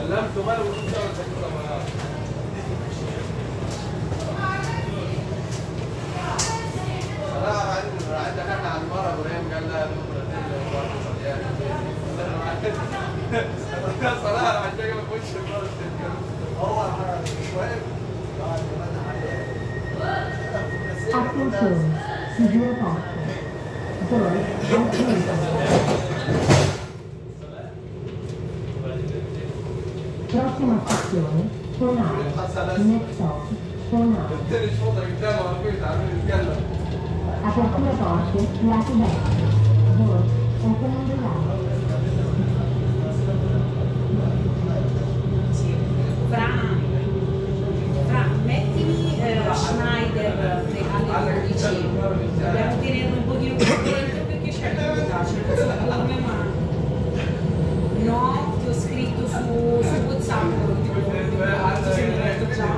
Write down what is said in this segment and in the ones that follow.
Attenzione, si gira porte. Doors are closed. Prossima stazione, Tonale. Next stop, Tonale. Apertura porte, lato destro. Doors open on the right. Mettimi Schneider alle 12, dobbiamo tenerlo un pochino più dentro perché c'è la vita, c'è il come ma no, ti ho scritto su WhatsApp, ti sei letto già.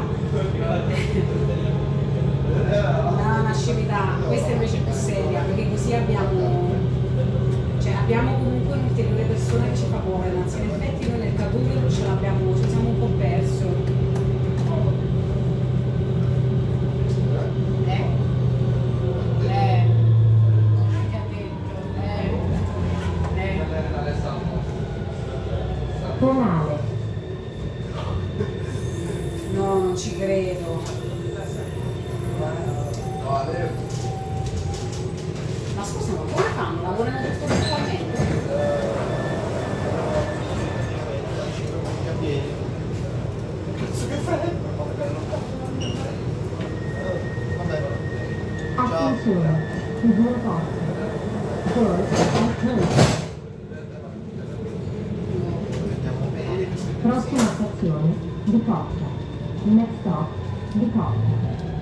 No, una scemità, questa invece è più seria, perché così abbiamo comunque un'ulteriore persona che ci fa governance, in effetti noi nel Caduglio non ce l'abbiamo, ci siamo un po' perso. Tonale. No, non ci credo. Ma scusa, ma come fanno? Lavorano tutto virtualmente? Cazzo che fai? Attenzione, chiusura porte. Doors are closed. Prossima stazione, Di Porta. Next stop, Di Porta.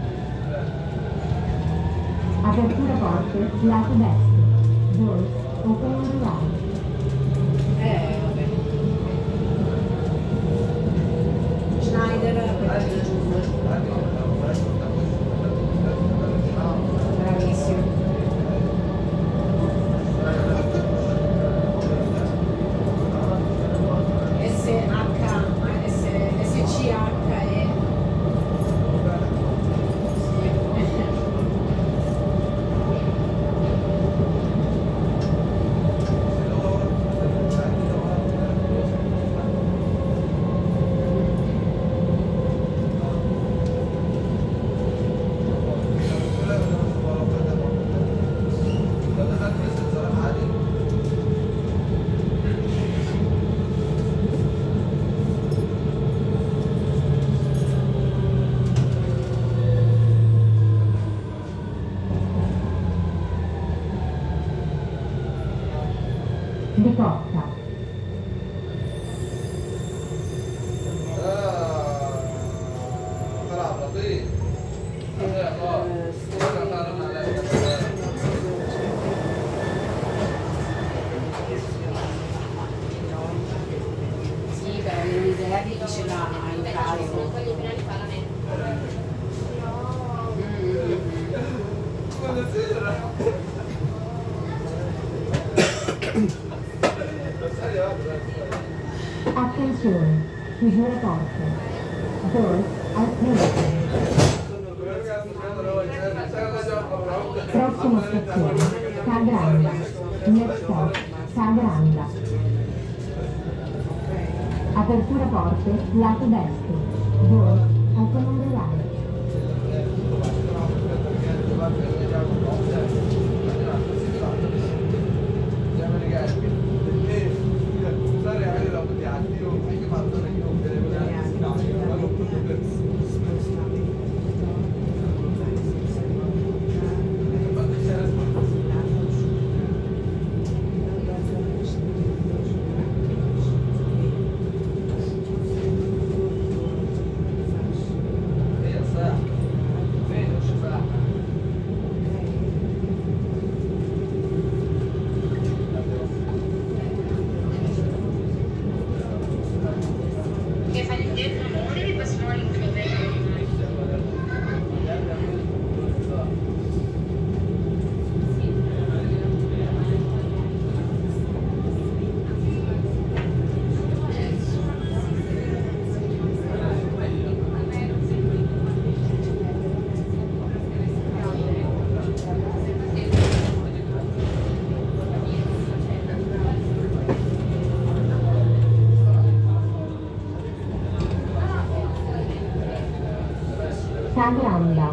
Apertura porte, lato destro. Doors open on the right. Vabbè. Schneider, bravissimo. Di Porta. Sì, per avere un'idea di chi ce l'ha in caso. Attenzione, chiusura porte. Doors are closed. Prossima stazione, Sagranda. Next stop, Sagranda. Apertura porte, lato destro. Doors open on the right. Cagranda.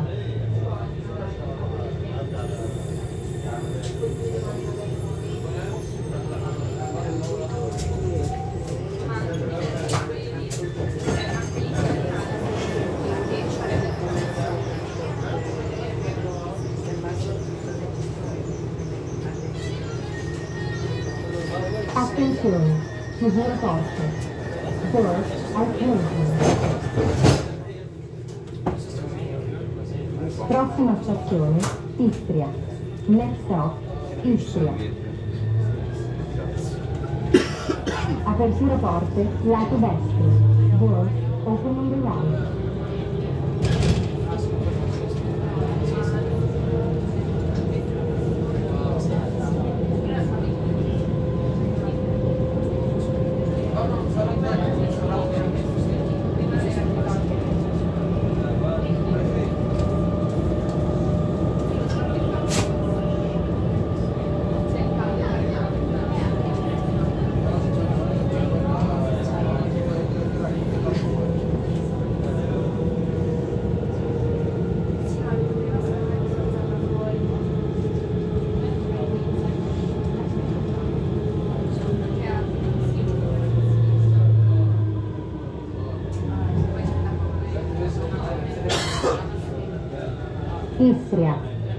Attenzione, chiusura porte. Doors are closing. Prossima stazione, Istria. Next stop, Istria. Apertura porte, lato destro. Doors open on the right. Istria.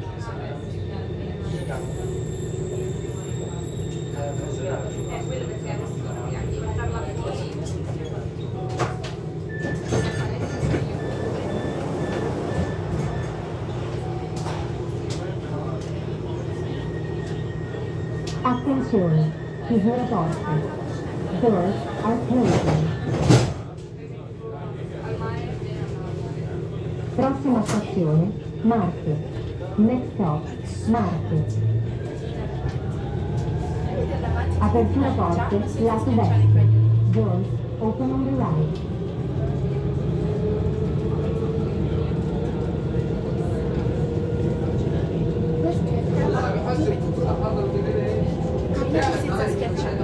Attenzione, chiusura porte. Doors are closing. Prossima stazione, Marche. Next stop, Marche. Apertura porte, lato destro. Doors open on the right. Senza schiacciare.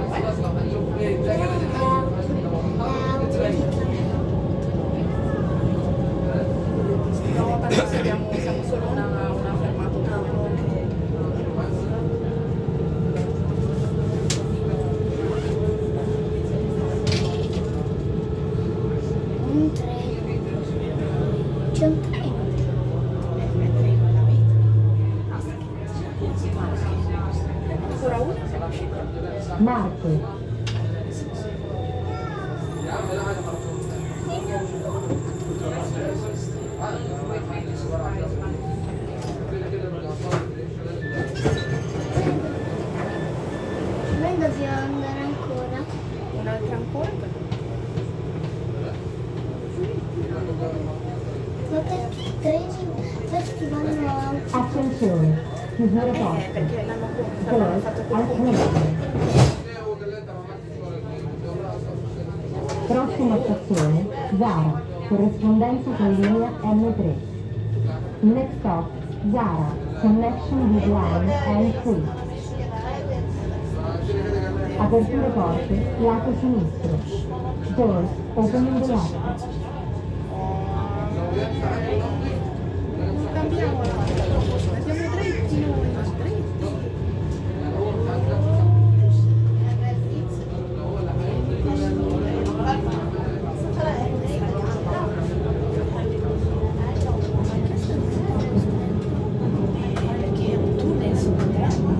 No, perché siamo solo una fermata. Un treno. C'è un treno. Ancora una? Marche. Noi dobbiamo andare ancora. Un'altra ancora? Ma perché i treni questi vanno a... Attenzione, chiusura porte. Perché l'hanno fatto Doors are closing. Prossima stazione, Zara, corrispondenza con linea M3. Next stop, Zara, connection with line M3. Apertura porte, lato sinistro. Doors open in the left. Cambiamo abbiamo dritti noi, dritti. Perché è un tunnel sotterraneo.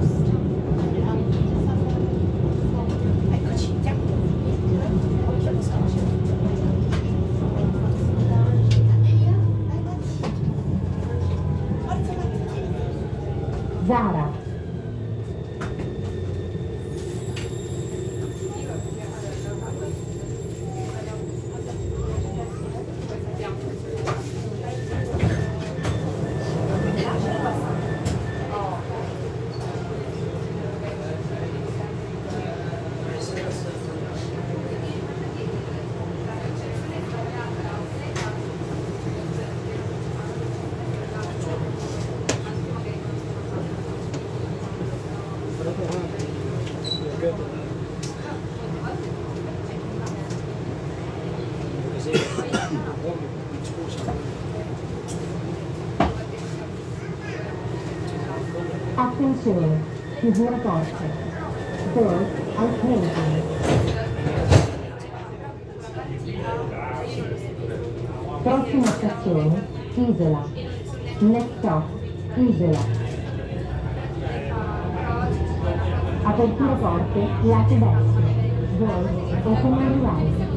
Eccoci, andiamo. Zara. Attenzione, chiusura porte. Doors are closing. Prossima stazione, Isola. Next stop, Isola. Apertura porte, lato destro. Doors open on the right.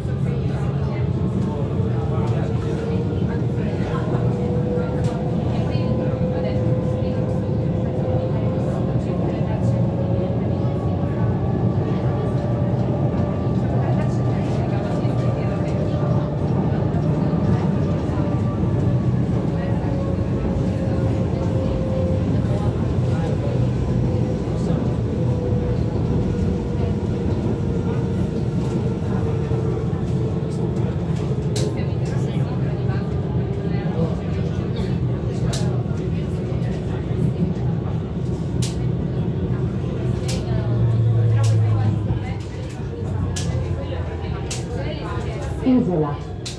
Isola.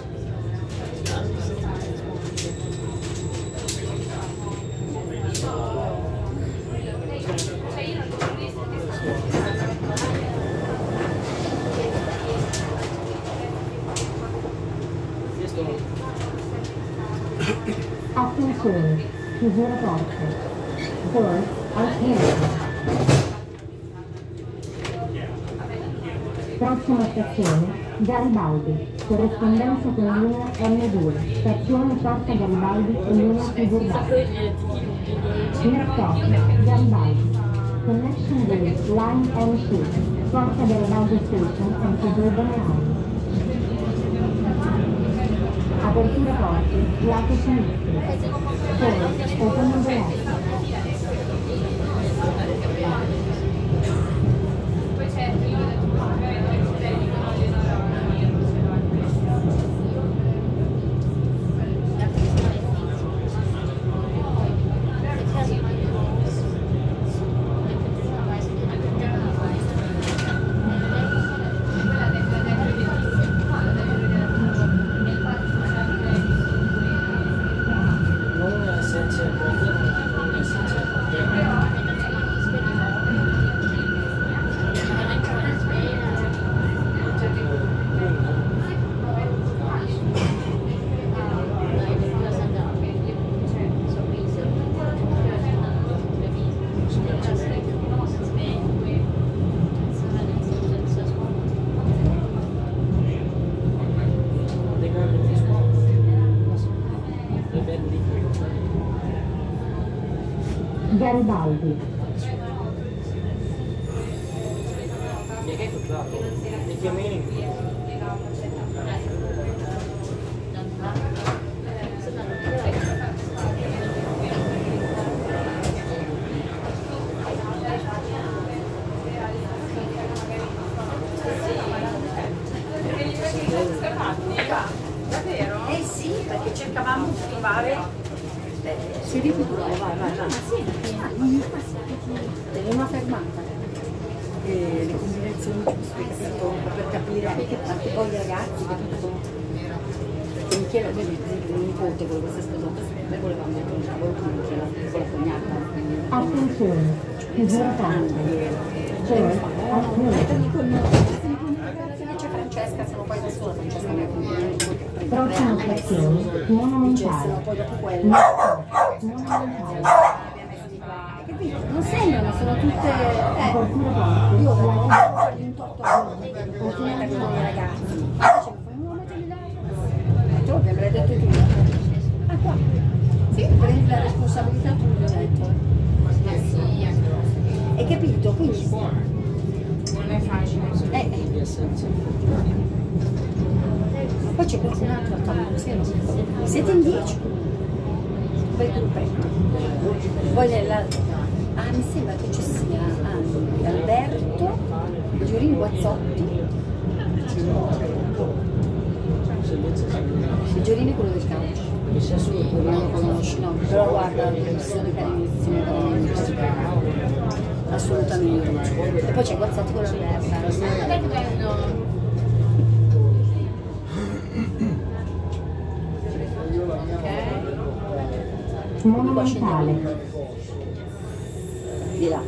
Attenzione, chiusura porte. Doors are closing. Prossima stazione, Garibaldi, corrispondenza con linea M2, stazione Porta Garibaldi e linea Suburbana. Next stop, Garibaldi, connection with line M2, Porta Garibaldi Station and Suburban Line. Apertura porte, lato sinistro. Doors open on the left. Garibaldi. Eh sì, perché cercavamo di trovare. Si ripetuto, vai. È una fermata. Le combinazioni giuste, capito? Un po' per capire anche poi i ragazzi, capito? Perché mi chiedo, per esempio, mio nipote, quello che si è sposato, noi volevamo mettere un lavoro con la cognata. Attenzione, chiusura porte. Doors are closing. Con ragazzi che c'è Francesca, sono poi da sola, Francesca mia cognata. Prossima stazione, Monumentale. Poi dopo quello. Monumentale. Capito? Non sembrano, sono tutte. Apertura porte, Io lato avevo un 28 anni, ultimamente con i ragazzi. Invece mi fanno, mettili là. Tu me l'hai detto tu. Ah qua. Sì, prendi la responsabilità tu, gli ho detto. Hai capito? Quindi. Non è facile. Ma poi c'è qualcun altro al tavolo, siete in 10. Bel gruppetto. Poi nell'altro. Mi sembra che ci sia Alberto, Giurin Guazzotti. Il Giurin è quello del calcio. Non lo conosci, no? Però guarda, le persone carinissime, veramente. Assolutamente. E poi c'è Guazzotti con l'Alberto. Monumentale. Di là.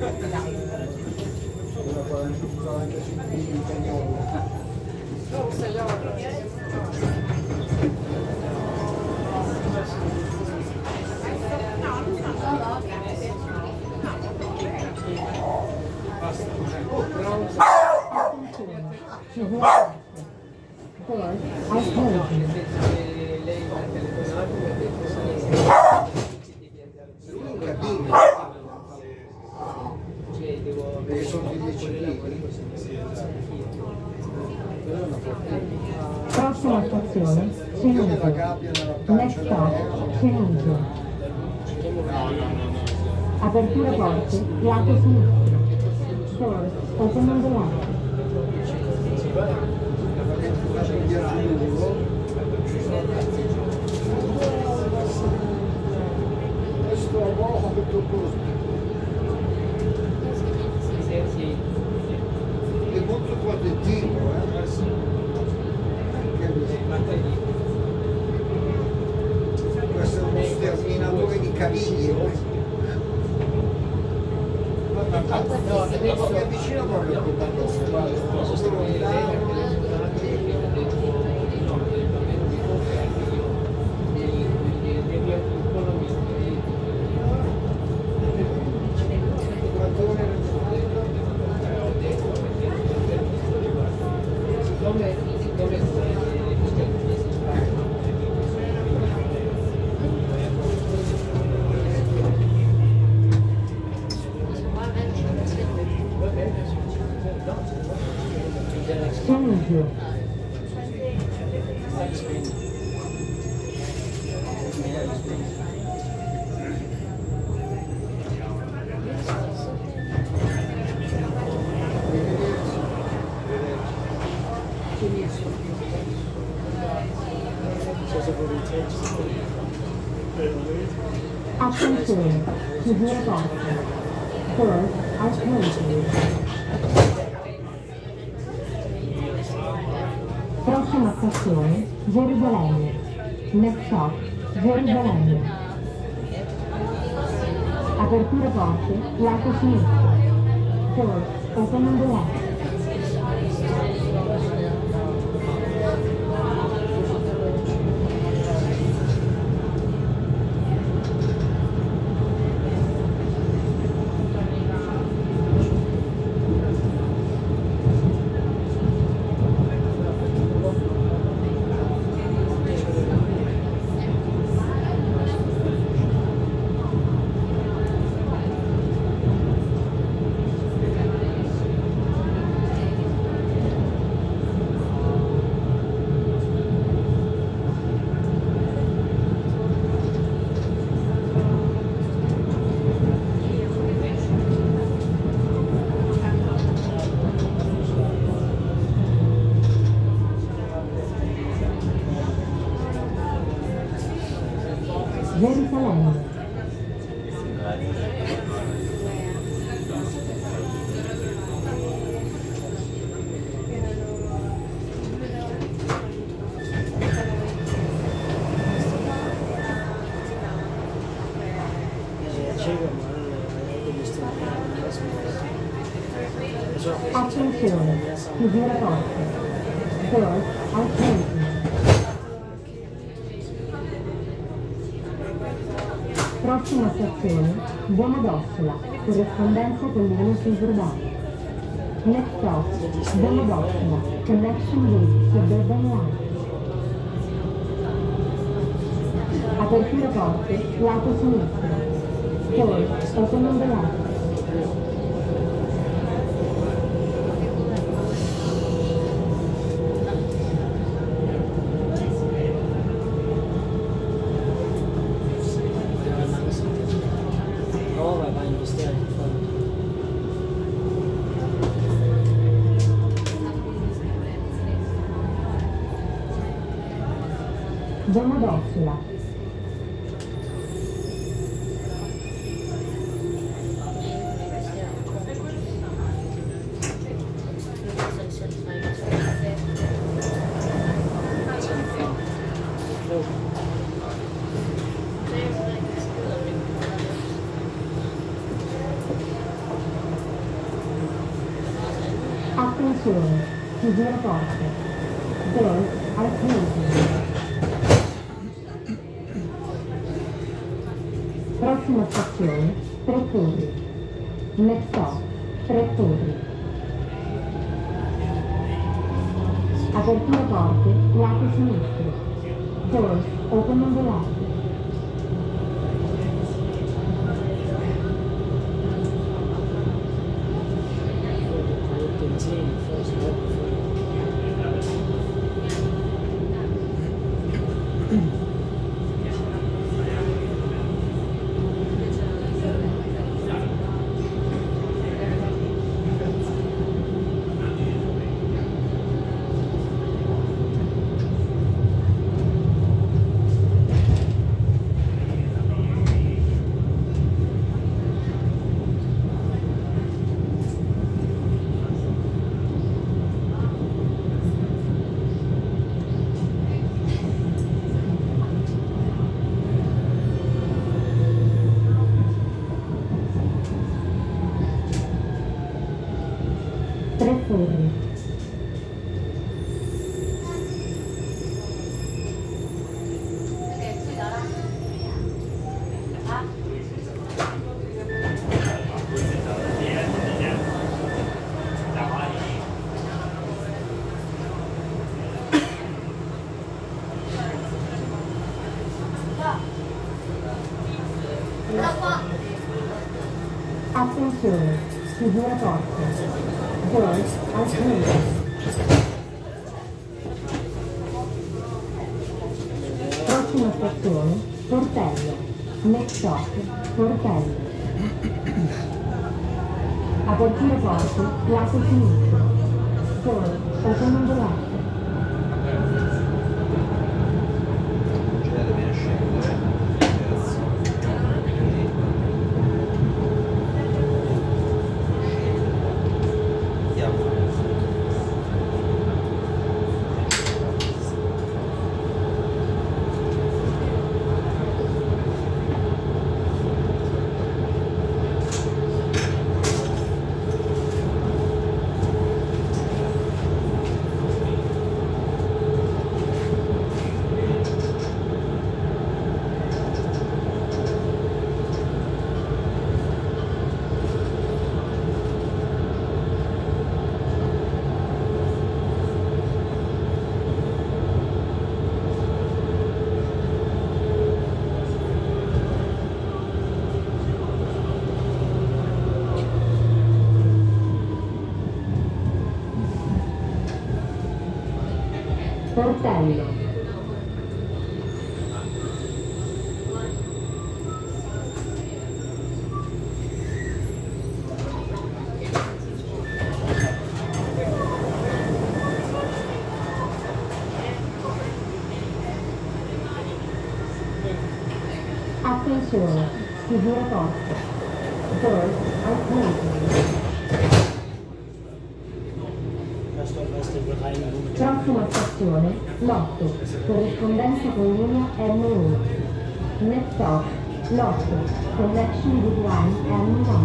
Prossima stazione, Cenugio. Next stop, Cenugio. Apertura porte, lato sinistro. Doors, open on the left. È molto protettivo, questo è uno sterminatore di caviglie. Mi avvicino proprio a Cenugio. Attenzione, chiusura porte. Doors are closing. Prossima stazione, Gerusalemme. Next stop, Gerusalemme. Apertura porte, lato sinistro. Doors, open on the left. Gerusalemme. Attenzione, chiusura porte. Doors are closing. Prossima stazione, Domodossola, corrispondenza con linea suburbana. Next stop, Domodossola, connection with Suburban Line. Apertura porte, lato sinistro. Doors, open on the left. Domodossola. Attenzione, chiusura porte. Doors are closing. Prossima stazione, Tre Torri. Next stop, Tre Torri. Apertura porte, lato sinistro. Doors open on the left. Tre Torri. Attenzione, chiusura porte. Doors are closing. Prossima stazione, Portello. Next stop, Portello. Apertura porte, lato sinistro. Doors open on the left. Portello. Attenzione, chiusura porte. Doors are closing. Prossima stazione, Lotto, corrispondenza con linea M1. Next stop, Lotto, connection with line M1.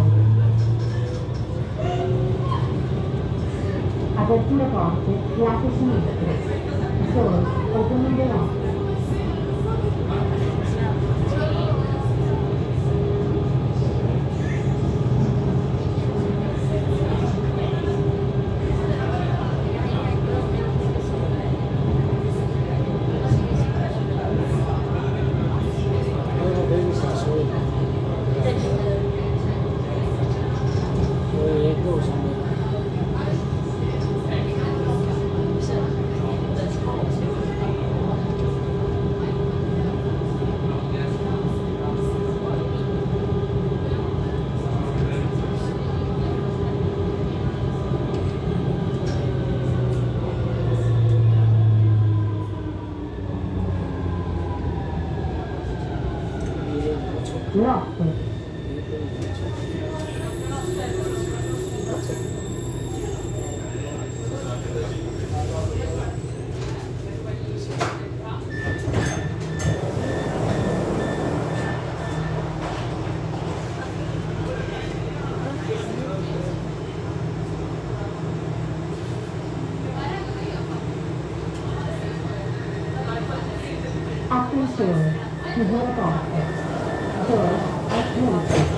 Apertura porte, lato sinistro. Doors open on the left. Lotto. Attenzione, chiusura porte. Doors are closed.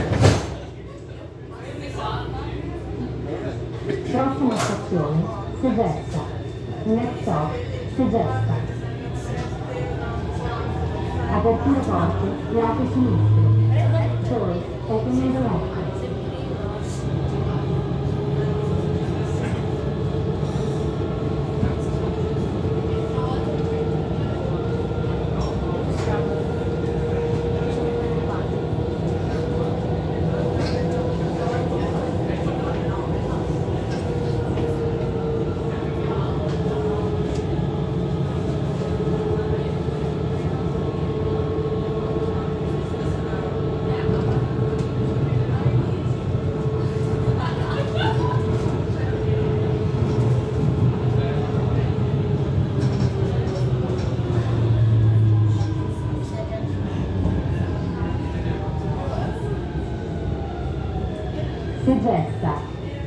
Prossima stazione, Segesta. Next stop, Segesta. Apertura porte, lato sinistro. Doors open on the left. Segesta.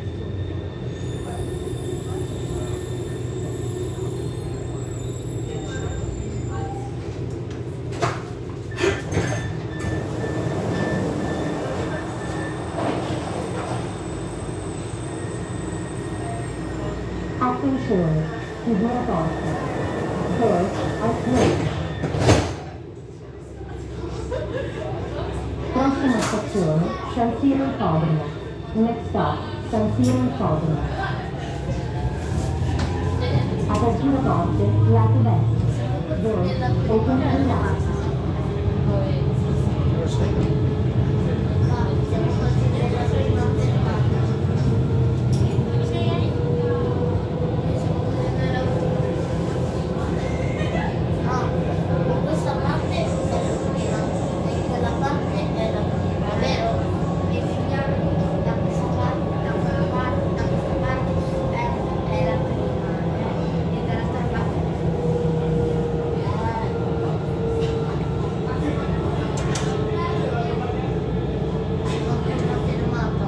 Attenzione, chiusura porta. Doors are closed. Prossima stazione, San Siro Ippodromo. Next stop, San Siro Ippodromo. Apertura porte, lato destro. Doors open to the left. Questa parte è quella parte è la prima, vero? E finiamo da questa parte, da questa parte è la prima, e dall'altra parte è una fermata.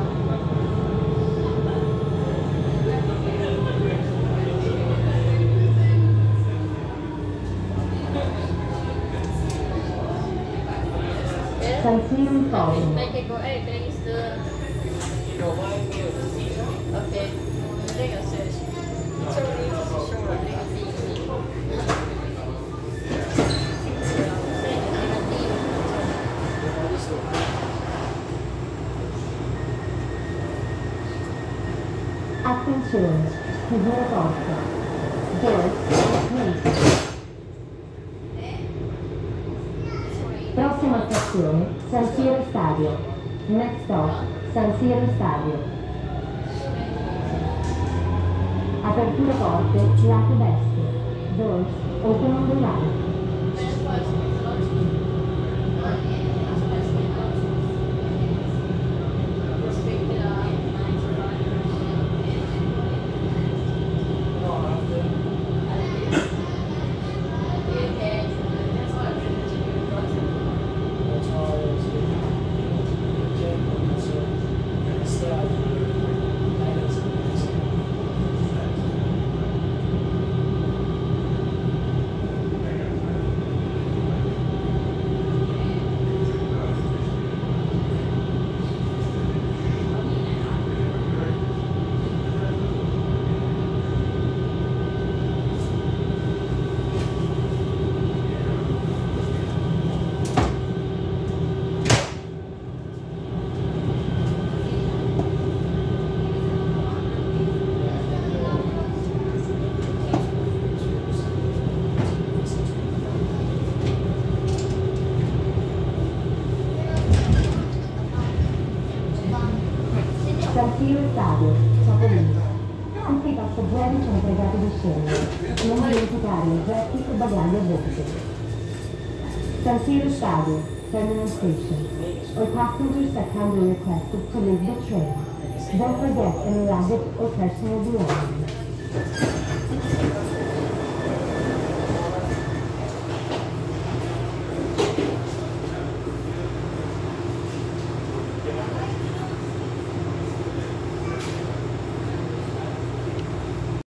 San Siro Ippodromo. Okay. Attenzione, chiusura porta. Doors are closed. Prossima stazione, San Siro Stadio. Next stop, San Siro Stadio. Apertura porte, lato destro. Doors open on the right. San Siro Stadio, Capolino. Tutti i passeggeri sono pregati di scendere. Non dimenticare oggetti e bagagli a bordo. San Siro Stadio, Terminal Station. All passengers are kindly requested to leave the train. Don't forget any luggage or personal belongings.